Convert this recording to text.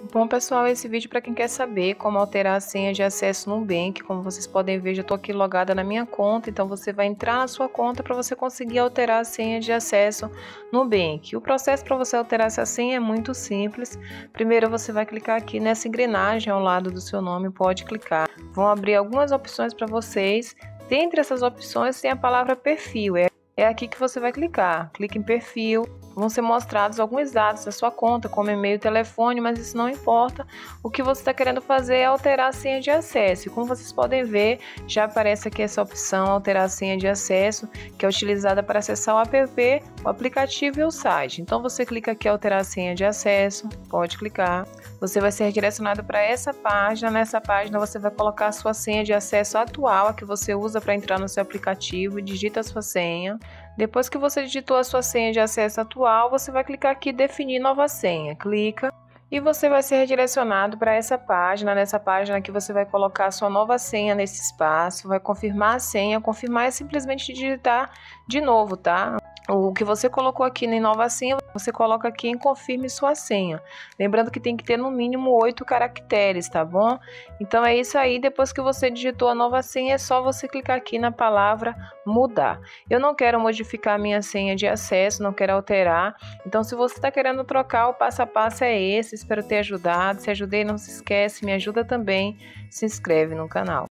Bom, pessoal, esse vídeo para quem quer saber como alterar a senha de acesso no Nubank. Como vocês podem ver, já estou aqui logada na minha conta, então você vai entrar na sua conta para você conseguir alterar a senha de acesso no Nubank. O processo para você alterar essa senha é muito simples. Primeiro você vai clicar aqui nessa engrenagem ao lado do seu nome, pode clicar. Vão abrir algumas opções para vocês. Dentre essas opções tem a palavra perfil, é aqui que você vai clicar. Clique em perfil. Vão ser mostrados alguns dados da sua conta, como e-mail e telefone, mas isso não importa. O que você está querendo fazer é alterar a senha de acesso. E como vocês podem ver, já aparece aqui essa opção, alterar a senha de acesso, que é utilizada para acessar o app, o aplicativo e o site. Então você clica aqui, alterar a senha de acesso, pode clicar. Você vai ser redirecionado para essa página. Nessa página você vai colocar a sua senha de acesso atual, a que você usa para entrar no seu aplicativo, digita a sua senha. Depois que você digitou a sua senha de acesso atual, você vai clicar aqui em definir nova senha. Clica e você vai ser redirecionado para essa página. Nessa página aqui você vai colocar a sua nova senha nesse espaço, vai confirmar a senha. Confirmar é simplesmente digitar de novo, tá? O que você colocou aqui em nova senha, você coloca aqui em confirme sua senha. Lembrando que tem que ter no mínimo 8 caracteres, tá bom? Então é isso aí. Depois que você digitou a nova senha, é só você clicar aqui na palavra mudar. Eu não quero modificar a minha senha de acesso, não quero alterar. Então se você está querendo trocar, o passo a passo é esse. Espero ter ajudado. Se ajudei, não se esquece, me ajuda também. Se inscreve no canal.